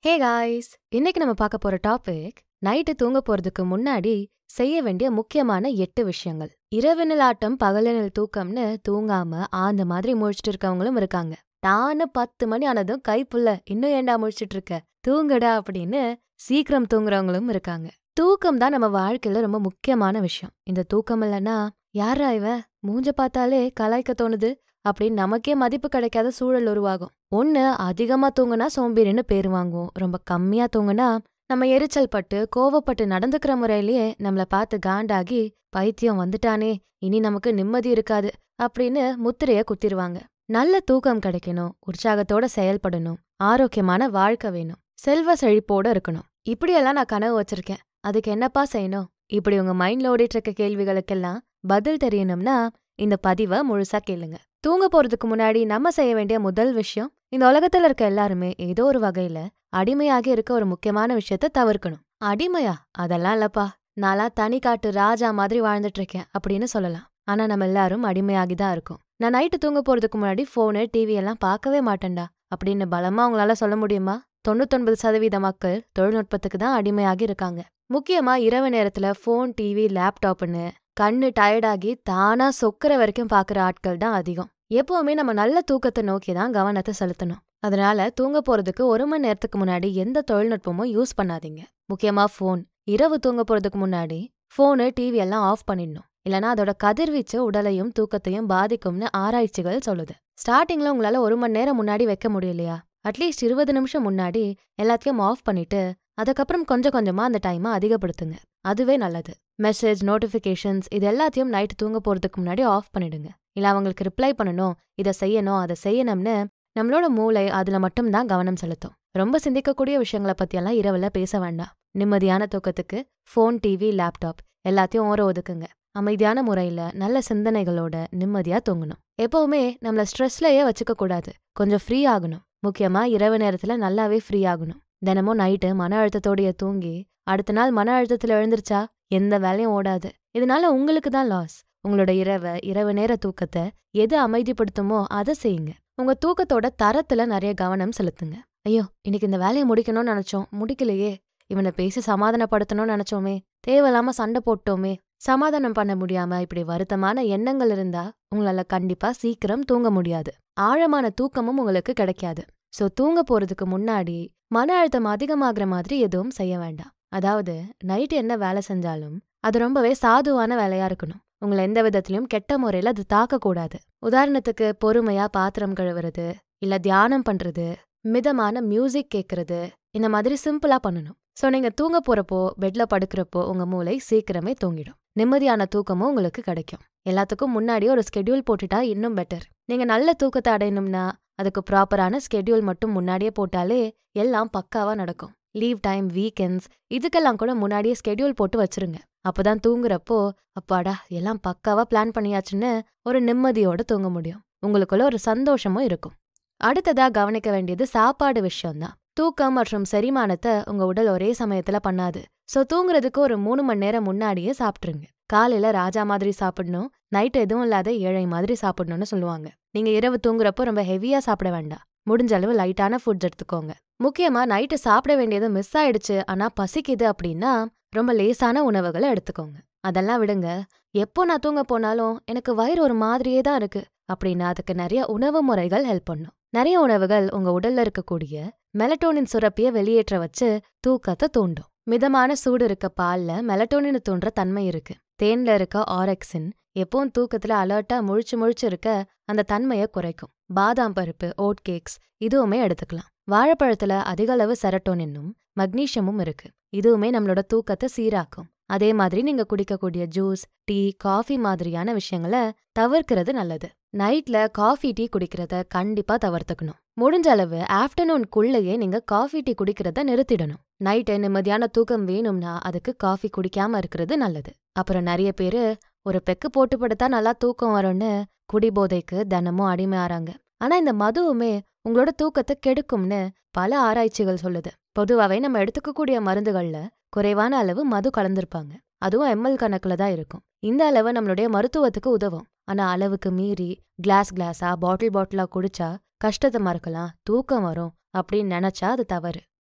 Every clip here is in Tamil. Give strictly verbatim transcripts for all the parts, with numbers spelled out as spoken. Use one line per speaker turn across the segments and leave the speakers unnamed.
ஹே காய்ஸ், இன்னைக்கு நம்ம பார்க்க போற டாபிக் நைட்டு தூங்க போறதுக்கு முன்னாடி செய்ய வேண்டிய முக்கியமான எட்டு விஷயங்கள். இரவினில் ஆட்டம் பகலினில் தூக்கம்னு தூங்காம ஆந்த மாதிரி முழிச்சிட்டு இருக்கவங்களும் இருக்காங்க. தானு பத்து மணி ஆனதும் கைப்புள்ள இன்னும் ஏண்டா முழிச்சிட்டு இருக்க, தூங்குடா அப்படின்னு சீக்கிரம் தூங்குறவங்களும் இருக்காங்க. தூக்கம் தான் நம்ம வாழ்க்கையில ரொம்ப முக்கியமான விஷயம். இந்த தூக்கம் இல்லைன்னா யாரா இவன், மூஞ்ச பார்த்தாலே கலாய்க்க தோணுது அப்படின்னு நமக்கே மதிப்பு கிடைக்காத சூழல் உருவாகும். ஒண்ணு அதிகமா தூங்குனா சோம்பேறின்னு பேரு வாங்குவோம். ரொம்ப கம்மியா தூங்குனா நம்ம எரிச்சல் பட்டு கோவப்பட்டு நடந்துக்கிற முறையிலேயே நம்மள பார்த்து காண்டாகி பைத்தியம் வந்துட்டானே, இனி நமக்கு நிம்மதி இருக்காது அப்படின்னு முத்திரைய குத்திருவாங்க. நல்ல தூக்கம் கிடைக்கணும், உற்சாகத்தோட செயல்படணும், ஆரோக்கியமான வாழ்க்கை வேணும், செல்வ செழிப்போட இருக்கணும். இப்படியெல்லாம் நான் கனவு வச்சிருக்கேன், அதுக்கு என்னப்பா செய்யணும்? இப்படி உங்க மைண்ட்ல ஓடிட்டு இருக்க கேள்விகளுக்கெல்லாம் பதில் தெரியணும்னா இந்த பதிவை முழுசா கேளுங்க. தூங்க போறதுக்கு முன்னாடி நம்ம செய்ய வேண்டிய முதல் விஷயம், இந்த உலகத்துல இருக்க எல்லாருமே ஏதோ ஒரு வகையில அடிமையாகி இருக்க ஒரு முக்கியமான விஷயத்த தவிர்க்கணும். அடிமையா? அதெல்லாம் இல்லப்பா, நான்லாம் தனி காட்டு ராஜா மாதிரி வாழ்ந்துட்டு இருக்கேன் அப்படின்னு சொல்லலாம். ஆனா நம்ம எல்லாரும் அடிமையாகிதான் இருக்கோம். நான் நைட்டு தூங்க போறதுக்கு முன்னாடி போனு டிவி எல்லாம் பார்க்கவே மாட்டேன்டா அப்படின்னு பலமா உங்களால சொல்ல முடியுமா? தொண்ணூத்தொன்பது சதவீத மக்கள் தொழில்நுட்பத்துக்கு தான் அடிமையாகி இருக்காங்க. முக்கியமா இரவு நேரத்துல போன், டிவி, லேப்டாப்னு கண்ணு டயர்டாகி தானா சொக்குற வரைக்கும் பாக்குற ஆட்கள் தான் அதிகம். எப்பவுமே நம்ம நல்ல தூக்கத்தை நோக்கி தான் கவனத்தை செலுத்தணும். அதனால தூங்க போறதுக்கு ஒரு மணி நேரத்துக்கு முன்னாடி எந்த தொழில்நுட்பமும் யூஸ் பண்ணாதீங்க. முக்கியமா போன். இரவு தூங்க போறதுக்கு முன்னாடி போனு, டிவி எல்லாம் ஆஃப் பண்ணிடணும். இல்லனா அதோட கதிர்வீச்சு உடலையும் தூக்கத்தையும் பாதிக்கும்னு ஆராய்ச்சிகள் சொல்லுது. ஸ்டார்டிங்ல உங்களால ஒரு மணி நேரம் முன்னாடி வைக்க முடியலையா, அட்லீஸ்ட் இருபது நிமிஷம் முன்னாடி எல்லாத்தையும் ஆஃப் பண்ணிட்டு அதுக்கப்புறம் கொஞ்சம் கொஞ்சமா அந்த டைமை அதிகப்படுத்துங்க. அதுவே நல்லது. மெசேஜ், நோட்டிபிகேஷன்ஸ் இது எல்லாத்தையும் நைட்டு தூங்க போறதுக்கு முன்னாடி ஆஃப் பண்ணிடுங்க. இல்ல அவங்களுக்கு ரிப்ளை பண்ணணும், இதை செய்யணும், அதை செய்யணும்னு நம்மளோட மூளை அதுல மட்டும் தான் கவனம் செலுத்தும். ரொம்ப சிந்திக்கக்கூடிய விஷயங்களை பத்தியெல்லாம் இரவுல பேச வேண்டாம். நிம்மதியான தூக்கத்துக்கு போன், டிவி, லேப்டாப் எல்லாத்தையும் ஓர ஒதுக்குங்க. அமைதியான முறையில நல்ல சிந்தனைகளோட நிம்மதியா தூங்கணும். எப்பவுமே நம்மள ஸ்ட்ரெஸ்லயே வச்சுக்க கூடாது, கொஞ்சம் ஃப்ரீ ஆகணும். முக்கியமா இரவு நேரத்துல நல்லாவே ஃப்ரீ ஆகணும். தினமும் நைட்டு மன அழுத்தத்தோடைய தூங்கி அடுத்த நாள் மன அழுத்தத்துல எழுந்திருச்சா எந்த வேலையும் ஓடாது. இதனால உங்களுக்கு தான் லாஸ். உங்களோட இரவை இரவு நேர தூக்கத்தை எது அமைதிப்படுத்துமோ அதை செய்யுங்க. உங்க தூக்கத்தோட தரத்துல நிறைய கவனம் செலுத்துங்க. ஐயோ, இன்னைக்கு இந்த வேலையை முடிக்கணும்னு நினைச்சோம், முடிக்கலையே. இவனை பேசி சமாதானப்படுத்தணும்னு நினைச்சோமே, தேவையில்லாம சண்டை போட்டோமே. சமாதானம் பண்ண முடியாம இப்படி வருத்தமான எண்ணங்கள் இருந்தா உங்களால கண்டிப்பா சீக்கிரம் தூங்க முடியாது. ஆழமான தூக்கமும் உங்களுக்கு கிடைக்காது. சோ தூங்க போறதுக்கு முன்னாடி மன அழுத்தம் அதிகமாகிற மாதிரி எதுவும் செய்ய வேண்டாம். அதாவது நைட்டு என்ன வேலை செஞ்சாலும் அது ரொம்பவே சாதுவான வேலையா இருக்கணும். உங்களை எந்த விதத்திலையும் கெட்ட முறையில அது தாக்க கூடாது. உதாரணத்துக்கு பொறுமையா பாத்திரம் கழுவுறது, இல்ல தியானம் பண்றது, மிதமான மியூசிக் கேட்கறது, இந்த மாதிரி சிம்பிளா பண்ணணும். சோ நீங்க தூங்க போறப்போ பெட்ல படுக்கிறப்போ உங்க மூளை சீக்கிரமே தூங்கிடும். நிம்மதியான தூக்கமும் உங்களுக்கு கிடைக்கும். எல்லாத்துக்கும் முன்னாடி ஒரு ஸ்கெடியூல் போட்டுட்டா இன்னும் பெட்டர். நீங்க நல்ல தூக்கத்தை அடையணும்னா அதுக்கு ப்ராப்பரான ஸ்கெடியூல் மட்டும் முன்னாடியே போட்டாலே எல்லாம் பக்காவா நடக்கும். லீவ் டைம், வீக்கெண்ட்ஸ் இதுக்கெல்லாம் கூட முன்னாடியே ஸ்கெடியூல் போட்டு வச்சிருங்க. அப்பதான் தூங்குறப்போ அப்பாடா எல்லாம் பக்காவா பிளான் பண்ணியாச்சுன்னு ஒரு நிம்மதியோட தூங்க முடியும். உங்களுக்குள்ள ஒரு சந்தோஷமும் இருக்கும். அடுத்ததா கவனிக்க வேண்டியது சாப்பாடு விஷயம்தான். தூக்கம் மற்றும் செரிமானத்தை உங்க உடல் ஒரே சமயத்துல பண்ணாது. சோ தூங்குறதுக்கு ஒரு மூணு மணி நேரம் முன்னாடியே சாப்பிட்டுருங்க. காலையில ராஜா மாதிரி சாப்பிடணும், நைட்டு எதுவும் இல்லாத ஏழை மாதிரி சாப்பிடணும்னு சொல்லுவாங்க. நீங்க இரவு தூங்குறப்போ ரொம்ப ஹெவியா சாப்பிட வேண்டாம். முடிஞ்ச அளவு லைட்டான ஃபுட்ஸ் எடுத்துக்கோங்க. முக்கியமா நைட்டு சாப்பிட வேண்டியது மிஸ் ஆயிடுச்சு ஆனா பசிக்குது அப்படின்னா ரொம்ப லேசான உணவுகளை எடுத்துக்கோங்க. அதெல்லாம் விடுங்க. எப்போ நான் தூங்க போனாலும் எனக்கு வயிறு ஒரு மாதிரியே தான் இருக்கு அப்படின்னா அதுக்கு நிறைய உணவு முறைகள் ஹெல்ப் பண்ணும். நிறைய உணவுகள் உங்க உடல்ல இருக்கக்கூடிய மெலட்டோனின் சுரப்பிய வெளியேற்ற வச்சு தூக்கத்தை தூண்டும். மிதமான சூடு இருக்க பால்ல மெலட்டோனின் தூண்டுற தன்மை இருக்கு. தேன்ல இருக்க ஆரெக்சின் எப்பவும் தூக்கத்துல அலர்ட்டா முழிச்சு முழிச்சு இருக்க அந்த தன்மையை குறைக்கும். பாதாம் பருப்பு, ஓட் கேக்ஸ் இதுவுமே எடுத்துக்கலாம். வாழைப்பழத்துல அதிக அளவு செரட்டோனினும் மக்னீசியமும் இருக்கு. இதுவுமே நம்மளோட தூக்கத்தை சீராக்கும். அதே மாதிரி நீங்க குடிக்கக்கூடிய ஜூஸ், டீ, காஃபி மாதிரியான விஷயங்களை தவிர்க்கிறது நல்லது. நைட்ல காஃபி, டீ குடிக்கிறத கண்டிப்பா தவிர்த்துக்கணும். முடிஞ்ச அளவு ஆஃப்டர்நூன்குள்ளேயே நீங்க காஃபி, டீ குடிக்கிறத நிறுத்திடணும். நைட்டு நிம்மதியான தூக்கம் வேணும்னா அதுக்கு காஃபி குடிக்காம இருக்கிறது நல்லது. அப்புறம் நிறைய பேரு ஒரு பெக்கு போட்டு படுத்தா நல்லா தூக்கம் வரும்னு குடிபோதைக்கு தினமும் அடிமை ஆறாங்க. ஆனா இந்த மதுவுமே உங்களோட தூக்கத்தை கெடுக்கும்னு பல ஆராய்ச்சிகள் சொல்லுது. பொதுவாவே நம்ம எடுத்துக்கக்கூடிய மருந்துகள்ல குறைவான அளவு மது கலந்திருப்பாங்க. அதுவும் எம்எல் கணக்குல தான் இருக்கும். இந்த அளவு நம்மளுடைய மருத்துவத்துக்கு உதவும். ஆனா அளவுக்கு மீறி கிளாஸ் கிளாஸா பாட்டில் பாட்டிலா குடிச்சா கஷ்டத்தை மறக்கலாம், தூக்கம் வரும் அப்படின்னு நினைச்சா அது தவறு.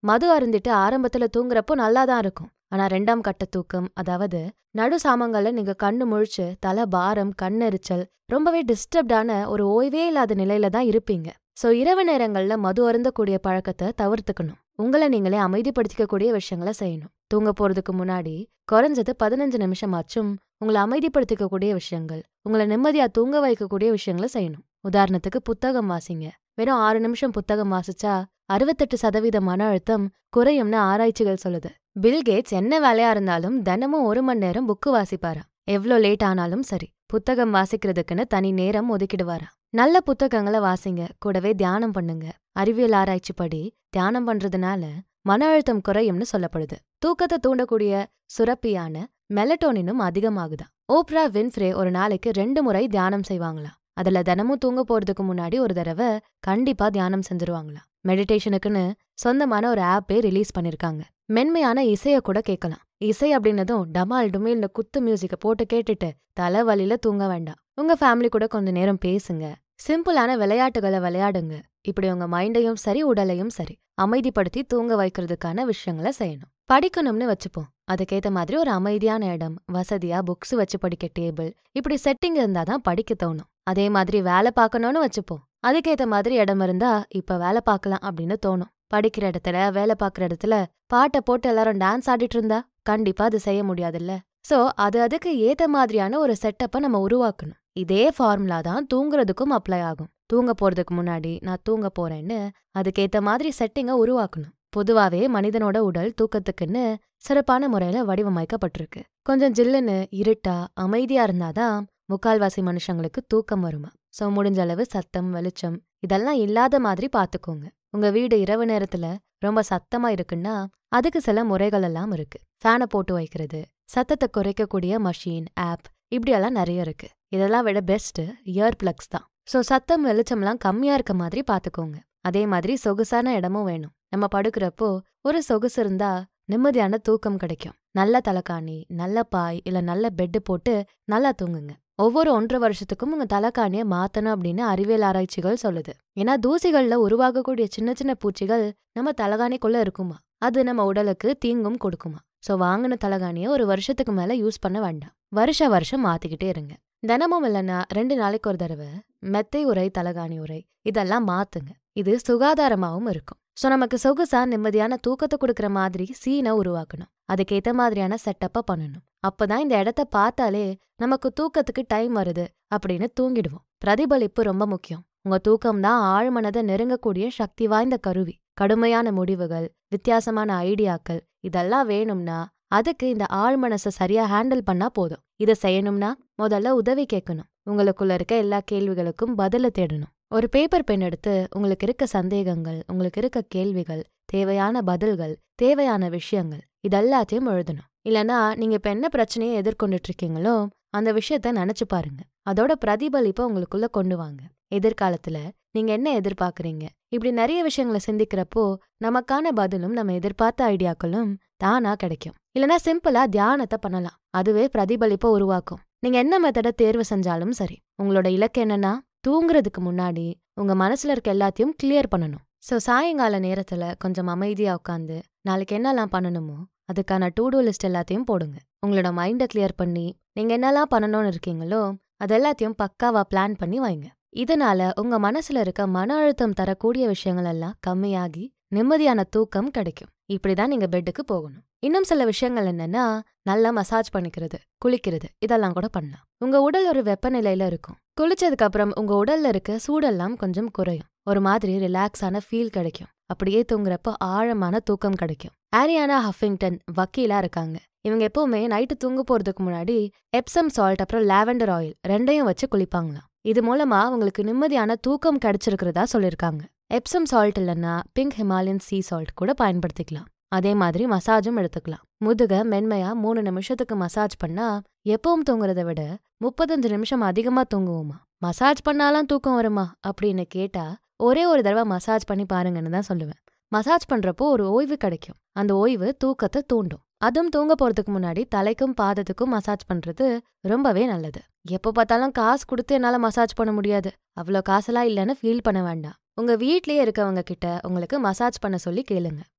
மது அருந்திட்டு ஆரம்பத்துல தூங்குறப்போ நல்லாதான் இருக்கும். ஆனா ரெண்டாம் கட்ட தூக்கம், அதாவது நடு சாமங்கள்ல நீங்க கண்ணு முழிச்சு தலை பாரம், கண்ணெரிச்சல், ரொம்பவே டிஸ்டர்ப்டான ஒரு ஓய்வே இல்லாத நிலையில தான் இருப்பீங்க. சோ இரவு நேரங்கள்ல மது அருந்தக்கூடிய பழக்கத்தை தவிர்த்துக்கணும். உங்களை நீங்களே அமைதிப்படுத்திக்கக்கூடிய விஷயங்களை செய்யணும். தூங்க போறதுக்கு முன்னாடி குறைஞ்சது பதினஞ்சு நிமிஷமாச்சும் உங்களை அமைதிப்படுத்திக்கக்கூடிய விஷயங்கள், உங்களை நிம்மதியா தூங்க வைக்கக்கூடிய விஷயங்களை செய்யணும். உதாரணத்துக்கு புத்தகம் வாசிங்க. வெறும் ஆறு நிமிஷம் புத்தகம் வாசிச்சா அறுபத்தெட்டு சதவீத மன அழுத்தம் குறையும்னு ஆராய்ச்சிகள் சொல்லுது. பில்கேட்ஸ் என்ன வேலையா இருந்தாலும் தினமும் ஒரு மணி நேரம் புக்கு வாசிப்பாராம். எவ்வளோ லேட் ஆனாலும் சரி, புத்தகம் வாசிக்கிறதுக்குன்னு தனி நேரம் ஒதுக்கிடுவாராம். நல்ல புத்தகங்களை வாசிங்க, கூடவே தியானம் பண்ணுங்க. அறிவியல் ஆராய்ச்சி படி தியானம் பண்றதுனால மன அழுத்தம் குறையும்னு சொல்லப்படுது. தூக்கத்தை தூண்டக்கூடிய சுரப்பியான மெலட்டோனினும் அதிகமாகுதான். ஓப்ரா வின்ஃப்ரே ஒரு நாளைக்கு ரெண்டு முறை தியானம் செய்வாங்களாம். அதுல தினமும் தூங்க போறதுக்கு முன்னாடி ஒரு தடவை கண்டிப்பா தியானம் செஞ்சிருவாங்களாம். மெடிடேஷனுக்குன்னு சொந்தமான ஒரு ஆப்பே ரிலீஸ் பண்ணிருக்காங்க. மென்மையான இசைய கூட கேட்கலாம். இசை அப்படின்னதும் டமால் டுமேல்னு குத்து மியூசிக்க போட்டு கேட்டுட்டு தலைவலியில தூங்க வேண்டாம். உங்க ஃபேமிலி கூட கொஞ்ச நேரம் பேசுங்க. சிம்பிளான விளையாட்டுகளை விளையாடுங்க. இப்படி உங்க மைண்டையும் சரி உடலையும் சரி அமைதிப்படுத்தி தூங்க வைக்கிறதுக்கான விஷயங்களை செய்யணும். படிக்கணும்னு வச்சுப்போம். அதுக்கேத்த மாதிரி ஒரு அமைதியான இடம், வசதியா புக்ஸ் வச்சு படிக்க டேபிள், இப்படி செட்டிங் இருந்தாதான் படிக்க தோணும். அதே மாதிரி வேலை பார்க்கணும்னு வச்சுப்போம். அதுக்கேத்த மாதிரி இடம் இருந்தா இப்ப வேலை பார்க்கலாம் அப்படின்னு தோணும். படிக்கிற இடத்துல, வேலை பார்க்குற இடத்துல பாட்டை போட்டு எல்லாரும் டான்ஸ் ஆடிட்டு இருந்தா கண்டிப்பா அது செய்ய முடியாதுல்ல. சோ அது அதுக்கு ஏத்த மாதிரியான ஒரு செட்டப்பை நம்ம உருவாக்கணும். இதே ஃபார்முலா தான் தூங்குறதுக்கும் அப்ளை ஆகும். தூங்க போறதுக்கு முன்னாடி நான் தூங்க போறேன்னு அதுக்கேத்த மாதிரி செட்டிங்கை உருவாக்கணும். பொதுவாவே மனிதனோட உடல் தூக்கத்துக்குன்னு சிறப்பான முறையில வடிவமைக்கப்பட்டிருக்கு. கொஞ்சம் ஜில்லுன்னு இருட்டா அமைதியா இருந்தாதான் முக்கால்வாசி மனுஷங்களுக்கு தூக்கம் வருமா. சோ முடிஞ்ச அளவு சத்தம், வெளிச்சம் இதெல்லாம் இல்லாத மாதிரி பாத்துக்கோங்க. உங்க வீடு இரவு நேரத்துல ரொம்ப சத்தமா இருக்குன்னா அதுக்கு சில முறைகள் எல்லாம் இருக்கு. ஃபேனை போட்டு வைக்கிறது, சத்தத்தை குறைக்கக்கூடிய மஷின், ஆப், இப்படியெல்லாம் நிறைய இருக்கு. இதெல்லாம் விட பெஸ்ட் இயர் பிளக்ஸ் தான். சோ சத்தம் வெளிச்சம்லாம் கம்மியா இருக்க மாதிரி பாத்துக்கோங்க. அதே மாதிரி சொகுசான இடமும் வேணும். நம்ம படுக்கிறப்போ ஒரு சொகுசு இருந்தா நிம்மதியான தூக்கம் கிடைக்கும். நல்ல தலைக்காணி, நல்ல பாய் இல்ல நல்ல பெட்டு போட்டு நல்லா தூங்குங்க. ஒவ்வொரு ஒன்றரை வருஷத்துக்கும் உங்க தலைக்காணிய மாத்தணும் அப்படின்னு அறிவியல் ஆராய்ச்சிகள் சொல்லுது. ஏன்னா தூசிகள்ல உருவாகக்கூடிய சின்ன சின்ன பூச்சிகள் நம்ம தலைகாணிக்குள்ள இருக்குமா. அது நம்ம உடலுக்கு தீங்கும் கொடுக்குமா. சோ வாங்கின தலைகாணிய ஒரு வருஷத்துக்கு மேல யூஸ் பண்ண வேண்டாம். வருஷ வருஷம் மாத்திக்கிட்டே இருங்க. தினமும் இல்லைன்னா ரெண்டு நாளைக்கு ஒரு தடவை மெத்தை உரை, தலகாணி உரை இதெல்லாம் மாத்துங்க. இது சுகாதாரமாவும் இருக்கும். சோ நமக்கு சொகுசா நிம்மதியான தூக்கத்தை கொடுக்கற மாதிரி சீனை உருவாக்கணும். அதுக்கேத்த மாதிரியான செட்டப்பா பண்ணணும். அப்பதான் இந்த இடத்த பார்த்தாலே நமக்கு தூக்கத்துக்கு டைம் வருது அப்படின்னு தூங்கிடுவோம். பிரதிபலிப்பு ரொம்ப முக்கியம். உங்க தூக்கம் தான் ஆழ்மனதை நெருங்கக்கூடிய சக்தி வாய்ந்த கருவி. கடுமையான முடிவுகள், வித்தியாசமான ஐடியாக்கள் இதெல்லாம் வேணும்னா அதுக்கு இந்த ஆழ்மனசை சரியா ஹேண்டில் பண்ணா போதும். இதை செய்யணும்னா முதல்ல உதவி கேட்கணும். உங்களுக்குள்ள இருக்க எல்லா கேள்விகளுக்கும் பதில தேடணும். ஒரு பேப்பர் பென் எடுத்து உங்களுக்கு இருக்க சந்தேகங்கள், உங்களுக்கு இருக்க கேள்விகள், தேவையான பதில்கள், தேவையான விஷயங்கள் இதெல்லாத்தையும் எழுதணும். இல்லனா நீங்க இப்ப என்ன பிரச்சனையை எதிர்கொண்டுட்டு இருக்கீங்களோ அந்த விஷயத்த நினைச்சு பாருங்க. அதோட பிரதிபலிப்பை உங்களுக்குள்ள கொண்டு வாங்க. எதிர்காலத்துல நீங்க என்ன எதிர்பார்க்கறீங்க, இப்படி நிறைய விஷயங்களை சிந்திக்கிறப்போ நமக்கான பதிலும் நம்ம எதிர்பார்த்த ஐடியாக்களும் தானா கிடைக்கும். இல்லனா சிம்பிளா தியானத்தை பண்ணலாம். அதுவே பிரதிபலிப்பை உருவாக்கும். நீங்க என்ன மெத்தட தேர்வு செஞ்சாலும் சரி, உங்களோட இலக்கு என்னன்னா தூங்குறதுக்கு முன்னாடி உங்க மனசுல இருக்க எல்லாத்தையும் கிளியர் பண்ணணும். சோ சாயங்கால நேரத்துல கொஞ்சம் அமைதியா உட்காந்து நாளைக்கு என்னெல்லாம் பண்ணணுமோ அதுக்கான டூ டூ லிஸ்ட் எல்லாத்தையும் போடுங்க. உங்களோட மைண்டை கிளியர் பண்ணி நீங்க என்னெல்லாம் பண்ணணும்னு இருக்கீங்களோ அதெல்லாத்தையும் பக்காவா பிளான் பண்ணி வைங்க. இதனால உங்க மனசுல இருக்க மன அழுத்தம் தரக்கூடிய விஷயங்கள் எல்லாம் கம்மியாகி நிம்மதியான தூக்கம் கிடைக்கும். இப்படிதான் நீங்க பெட்டுக்கு போகணும். இன்னும் சில விஷயங்கள் என்னன்னா நல்லா மசாஜ் பண்ணிக்கிறது, குளிக்கிறது இதெல்லாம் கூட பண்ணலாம். உங்க உடல் ஒரு வெப்பநிலையில இருக்கும். குளிச்சதுக்கு அப்புறம் உங்க உடல்ல இருக்க சூடெல்லாம் கொஞ்சம் குறையும். ஒரு மாதிரி ரிலாக்ஸான ஃபீல் கிடைக்கும். அப்படியே தூங்குறப்போ ஆழமான தூக்கம் கிடைக்கும். ஆரியானா ஹஃபிங்டன் வக்கீலா இருக்காங்க. இவங்க எப்பவுமே நைட்டு தூங்க போறதுக்கு முன்னாடி எப்சம் சால்ட் அப்புறம் லாவெண்டர் ஆயில் ரெண்டையும் வச்சு குளிப்பாங்களாம். இது மூலமா அவங்களுக்கு நிம்மதியான தூக்கம் கிடைச்சிருக்கிறதா சொல்லியிருக்காங்க. எப்சம் சால்ட் இல்லைன்னா பிங்க் ஹிமாலயன் சீ சால்ட் கூட பயன்படுத்திக்கலாம். அதே மாதிரி மசாஜும் எடுத்துக்கலாம். முதுக மென்மையா மூணு நிமிஷத்துக்கு மசாஜ் பண்ணா எப்பவும் தூங்குறத விட முப்பத்தஞ்சு நிமிஷம் அதிகமா தூங்குவோமா. மசாஜ் பண்ணாலாம் தூக்கம் வருமா அப்படின்னு கேட்டா ஒரே ஒரு தடவை மசாஜ் பண்ணி பாருங்கன்னு தான் சொல்லுவேன். மசாஜ் பண்றப்போ ஒரு ஓய்வு கிடைக்கும். அந்த ஓய்வு தூக்கத்தை தூண்டும். அதுவும் தூங்க போறதுக்கு முன்னாடி தலைக்கும் பாதத்துக்கும் மசாஜ் பண்றது ரொம்பவே நல்லது. எப்போ பார்த்தாலும் காசு கொடுத்து என்னால மசாஜ் பண்ண முடியாது, அவ்வளோ காசெல்லாம் இல்லைன்னு ஃபீல் பண்ண வேண்டாம். உங்க வீட்லயே இருக்கவங்க கிட்ட உங்களுக்கு மசாஜ் பண்ண சொல்லி கேளுங்க.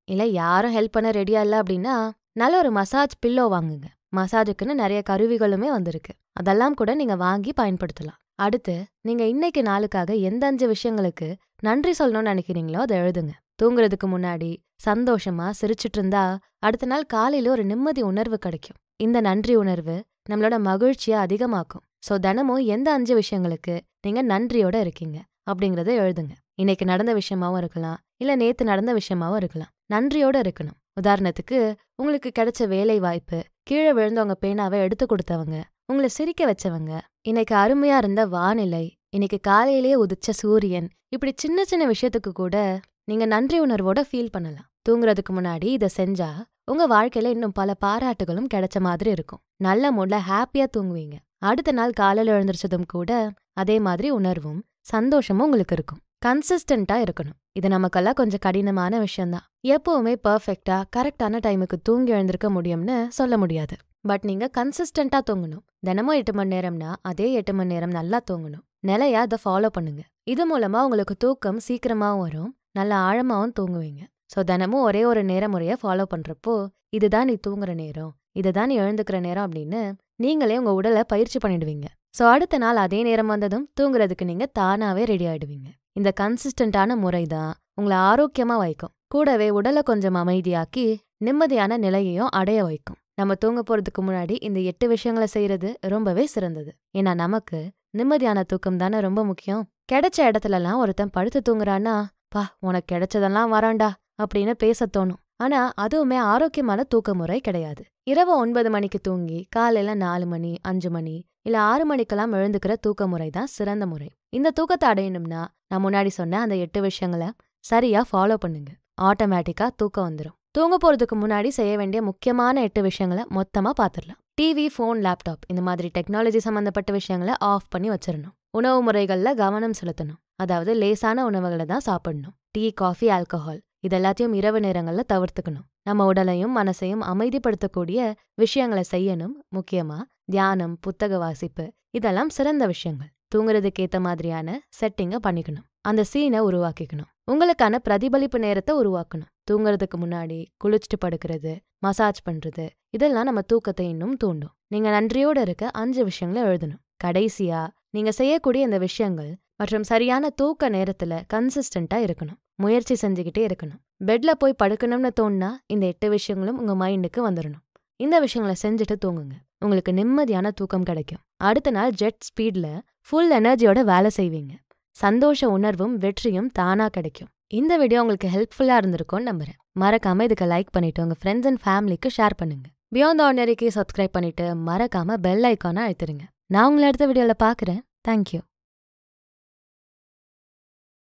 இல்ல யாரும் ஹெல்ப் பண்ண ரெடியா இல்ல அப்படின்னா நல்ல ஒரு மசாஜ் பில்லோ வாங்குங்க. மசாஜுக்குன்னு நிறைய கருவிகளுமே வந்திருக்கு. அதெல்லாம் கூட நீங்க வாங்கி பயன்படுத்தலாம். அடுத்து நீங்க இன்னைக்கு நாளுக்காக எந்த அஞ்சு விஷயங்களுக்கு நன்றி சொல்லணும்னு நினைக்கிறீங்களோ அதை எழுதுங்க. தூங்குறதுக்கு முன்னாடி சந்தோஷமா சிரிச்சிட்டு இருந்தா அடுத்த நாள் காலையில ஒரு நிம்மதி உணர்வு கிடைக்கும். இந்த நன்றி உணர்வு நம்மளோட மகிழ்ச்சியை அதிகமாக்கும். சோ தினமும் எந்த அஞ்சு விஷயங்களுக்கு நீங்க நன்றியோட இருக்கீங்க அப்படிங்கறத எழுதுங்க. இன்னைக்கு நடந்த விஷயமாவும் இருக்கலாம், இல்ல நேத்து நடந்த விஷயமாவும் இருக்கலாம். நன்றியோட இருக்கணும். உதாரணத்துக்கு உங்களுக்கு கிடைச்ச வேலை வாய்ப்பு, கீழே விழுந்தவங்க பேனாவை எடுத்து கொடுத்தவங்க, உங்களை சிரிக்க வச்சவங்க, இன்னைக்கு அருமையா இருந்த வானிலை, இன்னைக்கு காலையிலேயே உதிச்ச சூரியன், இப்படி சின்ன சின்ன விஷயத்துக்கு கூட நீங்க நன்றி உணர்வோட ஃபீல் பண்ணலாம். தூங்குறதுக்கு முன்னாடி இதை செஞ்சா உங்க வாழ்க்கையில இன்னும் பல பாராட்டுகளும் கிடைச்ச மாதிரி இருக்கும். நல்ல மூட்ல ஹாப்பியா தூங்குவீங்க. அடுத்த நாள் காலையில எழுந்திரிச்சதும் கூட அதே மாதிரி உணர்வும் சந்தோஷமும் உங்களுக்கு இருக்கும். கன்சிஸ்டன்டா இருக்கணும். இது நமக்கெல்லாம் கொஞ்சம் கடினமான விஷயம்தான். எப்பவுமே பர்ஃபெக்டா கரெக்டான டைமுக்கு தூங்கி எழுந்திருக்க முடியும்னு சொல்ல முடியாது. பட் நீங்க கன்சிஸ்டன்டா தூங்கணும். தினமும் எட்டு மணி நேரம்னா அதே எட்டு மணி நேரம் நல்லா தூங்கணும். நிலையா அதை ஃபாலோ பண்ணுங்க. இது மூலமா உங்களுக்கு தூக்கம் சீக்கிரமாவும் வரும், நல்ல ஆழமாவும் தூங்குவீங்க. ஸோ தினமும் ஒரே ஒரு நேர முறையை ஃபாலோ பண்றப்போ இதுதான் நீ தூங்குற நேரம், இதுதான் நீ எழுந்துக்கிற நேரம் அப்படின்னு நீங்களே உங்க உடலை பயிற்சி பண்ணிடுவீங்க. ஸோ அடுத்த நாள் அதே நேரம் வந்ததும் தூங்குறதுக்கு நீங்க தானாவே ரெடி ஆயிடுவீங்க. இந்த கன்சிஸ்டன்டான முறை தான் உங்களை ஆரோக்கியமா வைக்கும். கூடவே உடலை கொஞ்சம் அமைதியாக்கி நிம்மதியான நிலையையும் அடைய வைக்கும். நம்ம தூங்க போறதுக்கு முன்னாடி இந்த எட்டு விஷயங்களை செய்யறது ரொம்பவே சிறந்தது. ஏன்னா நமக்கு நிம்மதியான தூக்கம் தானே ரொம்ப முக்கியம். கிடைச்ச இடத்துலலாம் ஒருத்தன் படுத்து தூங்குறான்னா, பா உனக்கு கிடைச்சதெல்லாம் வராண்டா அப்படின்னு பேச தோணும். ஆனா அதுவுமே ஆரோக்கியமான தூக்க முறை கிடையாது. இரவு ஒன்பது மணிக்கு தூங்கி காலையில நாலு மணி அஞ்சு மணி இல்ல ஆறு மணிக்கெல்லாம் எழுந்துக்கிற தூக்க முறை தான் சிறந்த முறை. இந்த தூக்கத்தை அடையணும்னா நான் முன்னாடி சொன்ன அந்த எட்டு விஷயங்களை சரியா ஃபாலோ பண்ணுங்க. ஆட்டோமேட்டிக்கா தூக்கம் வந்துடும். தூங்க போறதுக்கு முன்னாடி செய்ய வேண்டிய முக்கியமான எட்டு விஷயங்களை மொத்தமா பாத்துடலாம். டிவி, போன், லேப்டாப் இந்த மாதிரி டெக்னாலஜி சம்பந்தப்பட்ட விஷயங்களை ஆஃப் பண்ணி வச்சிடணும். உணவு முறைகள்ல கவனம் செலுத்தணும். அதாவது லேசான உணவுகளை தான் சாப்பிடணும். டீ, காஃபி, ஆல்கஹால் இதெல்லாத்தையும் இரவு நேரங்கள்ல தவிர்த்துக்கணும். நம்ம உடலையும் மனசையும் அமைதிப்படுத்தக்கூடிய விஷயங்களை செய்யணும். முக்கியமா தியானம், புத்தக வாசிப்பு இதெல்லாம் சிறந்த விஷயங்கள். தூங்குறதுக்கு ஏத்த மாதிரியான செட்டிங்க பண்ணிக்கணும். அந்த சீனை உருவாக்கிக்கணும். உங்களுக்கான பிரதிபலிப்பு நேரத்தை உருவாக்கணும். தூங்குறதுக்கு முன்னாடி குளிச்சுட்டு படுக்கிறது, மசாஜ் பண்றது இதெல்லாம் நம்ம தூக்கத்தை இன்னும் தூண்டும். நீங்க நன்றியோட இருக்க அஞ்சு விஷயங்களை எழுதணும். கடைசியா நீங்க செய்யக்கூடிய இந்த விஷயங்கள் மற்றும் சரியான தூக்க நேரத்துல கன்சிஸ்டன்டா இருக்கணும். முயற்சி செஞ்சுக்கிட்டே இருக்கணும். பெட்ல போய் படுக்கணும்னு தோணுனா இந்த எட்டு விஷயங்களும் உங்க மைண்டுக்கு வந்துடணும். இந்த விஷயங்களை செஞ்சுட்டு தூங்குங்க. உங்களுக்கு நிம்மதியான தூக்கம் கிடைக்கும். அடுத்த நாள் ஜெட் ஸ்பீட்ல ஃபுல் எனர்ஜியோட வேலை செய்வீங்க. சந்தோஷ உணர்வும் வெற்றியும் தானா கிடைக்கும். இந்த வீடியோ உங்களுக்கு ஹெல்ப்ஃபுல்லா இருந்திருக்கும்னு நம்புறேன். மறக்காம இதுக்கு லைக் பண்ணிட்டு உங்க ஃப்ரெண்ட்ஸ் அண்ட் ஃபேமிலிக்கு ஷேர் பண்ணுங்க. பியாண்ட் தி ஆர்டினரிக்கு சப்ஸ்கிரைப் பண்ணிட்டு மறக்காம பெல் ஐக்கானை அழுத்துருங்க. நான் உங்களை அடுத்த வீடியோல பாக்குறேன். தேங்க்யூ.